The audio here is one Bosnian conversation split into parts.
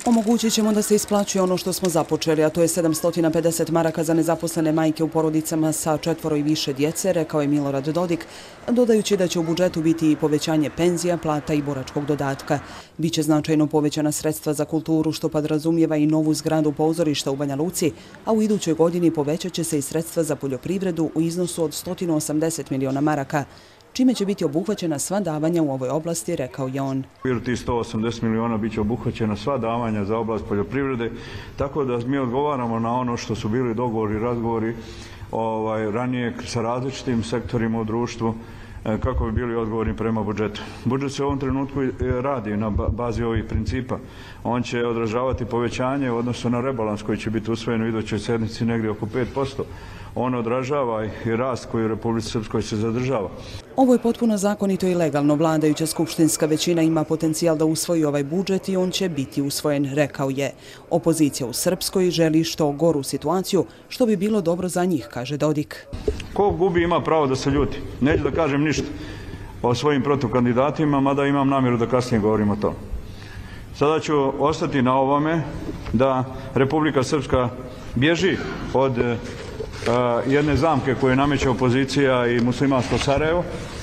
Omogućit ćemo da se isplaćuje ono što smo započeli, a to je 750 maraka za nezaposlene majke u porodicama sa 4 i više djece, rekao je Milorad Dodik, dodajući da će u budžetu biti i povećanje penzija, plata i boračkog dodatka. Biće značajno povećana sredstva za kulturu, što podrazumijeva i novu zgradu pozorišta u Banja Luci, a u idućoj godini povećat će se i sredstva za poljoprivredu u iznosu od 180 miliona maraka, čime će biti obuhvaćena sva davanja u ovoj oblasti, rekao je on. U okviru tih 180 miliona bit će obuhvaćena sva davanja za oblast poljoprivrede, tako da mi odgovaramo na ono što su bili dogovori, razgovori ranije sa različitim sektorima u društvu, kako bi bili odgovorni prema budžetu. Budžet se u ovom trenutku radi na bazi ovih principa. On će odražavati povećanje u odnosu na rebalans koji će biti usvojen u idućoj sedmici negdje oko 5%. On odražava i rast koji u Republici Srpskoj se zadržava. Ovo je potpuno zakonito i legalno. Vladajuća skupštinska većina ima potencijal da usvoji ovaj budžet i on će biti usvojen, rekao je. Opozicija u Srpskoj želi što goru situaciju, što bi bilo dobro za njih, kaže Dodik. Ko gubi ima pravo da se ljuti. Neću da kažem ništa o svojim protukandidatima, mada imam namjeru da kasnije govorim o tom. Sada ću ostati na ovome da Republika Srpska bježi od jedne zamke koju nameće opozicija i muslimansko Sarajevo,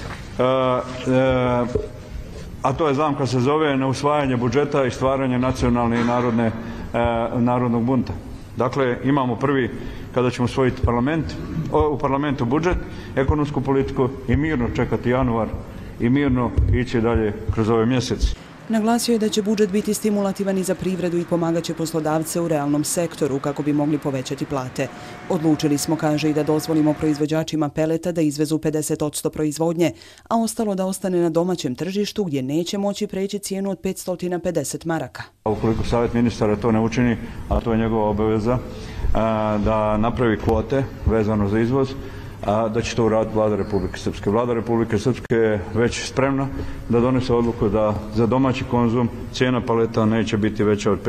a to je zamka se zove neusvajanje budžeta i stvaranje nacionalne i narodnog bunta. Dakle, imamo prvi, kada ćemo usvojiti u parlamentu budžet, ekonomsku politiku i mirno čekati januar i mirno ići dalje kroz ove mjeseci. Naglasio je da će budžet biti stimulativan i za privredu i pomagat će poslodavce u realnom sektoru kako bi mogli povećati plate. Odlučili smo, kaže, i da dozvolimo proizvođačima peleta da izvezu 50% proizvodnje, a ostalo da ostane na domaćem tržištu gdje neće moći preći cijenu od 550 maraka. Ukoliko Savjet ministara to ne učini, a to je njegova obaveza, da napravi kvote vezano za izvoz, da će to uraditi Vlada Republike Srpske. Vlada Republike Srpske je već spremna da donese odluku da za domaći konzum cijena paleta neće biti veća od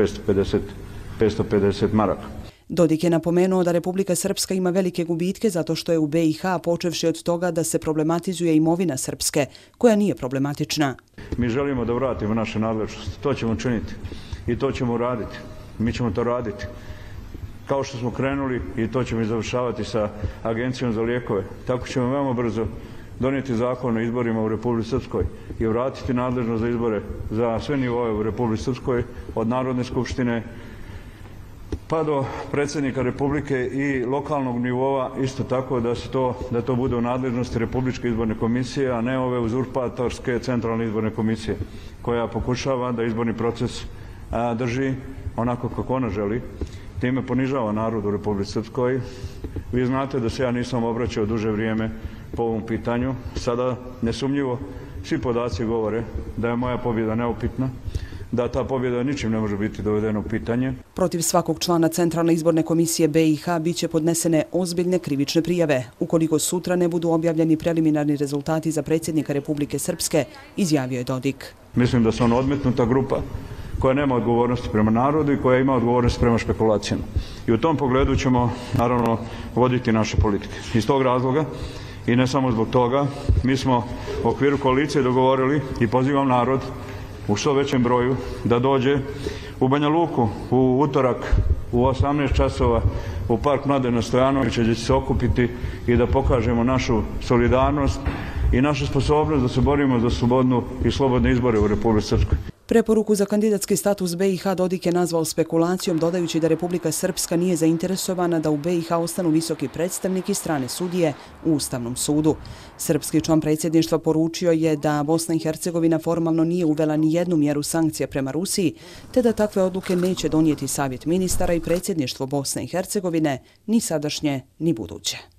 550 maraka. Dodik je napomenuo da Republika Srpska ima velike gubitke zato što je u BiH, počevši od toga da se problematizuje imovina Srpske, koja nije problematična. Mi želimo da vratimo naše nadležnosti. To ćemo činiti i to ćemo uraditi. Mi ćemo to raditi. Kao što smo krenuli i to ćemo i završavati sa Agencijom za lijekove. Tako ćemo veoma brzo donijeti zakon o izborima u Republici Srpskoj i vratiti nadležnost za izbore za sve nivoe u Republici Srpskoj, od Narodne skupštine pa do predsjednika Republike i lokalnog nivoa, isto tako da to bude u nadležnosti Republičke izborne komisije, a ne ove uzurpatorske centralne izborne komisije, koja pokušava da izborni proces drži onako kako ona želi. Time ponižava narod u Republici Srpskoj. Vi znate da se ja nisam obraćao duže vrijeme po ovom pitanju. Sada nesumnjivo svi podaci govore da je moja pobjeda neupitna, da ta pobjeda ničim ne može biti dovedena u pitanje. Protiv svakog člana Centralne izborne komisije BiH biće podnesene ozbiljne krivične prijave, ukoliko sutra ne budu objavljeni preliminarni rezultati za predsjednika Republike Srpske, izjavio je Dodik. Mislim da su on odmetnuta grupa koja nema odgovornosti prema narodu i koja ima odgovornost prema špekulacijama. I u tom pogledu ćemo, naravno, voditi naše politike. Iz tog razloga i ne samo zbog toga, mi smo u okviru koalicije dogovorili i pozivam narod u što većem broju da dođe u Banja Luku u utorak u 18 časova u Park Mladena Stojanovića, gdje će se okupiti i da pokažemo našu solidarnost i našu sposobnost da se borimo za slobodne izbore u Republici Srpskoj. Preporuku za kandidatski status BiH Dodik je nazvao spekulacijom, dodajući da Republika Srpska nije zainteresovana da u BiH ostanu visoki predstavnik i strane sudije u Ustavnom sudu. Srpski član predsjedništva poručio je da Bosna i Hercegovina formalno nije uvela ni jednu mjeru sankcija prema Rusiji, te da takve odluke neće donijeti Savjet ministara i predsjedništvo Bosne i Hercegovine, ni sadašnje, ni buduće.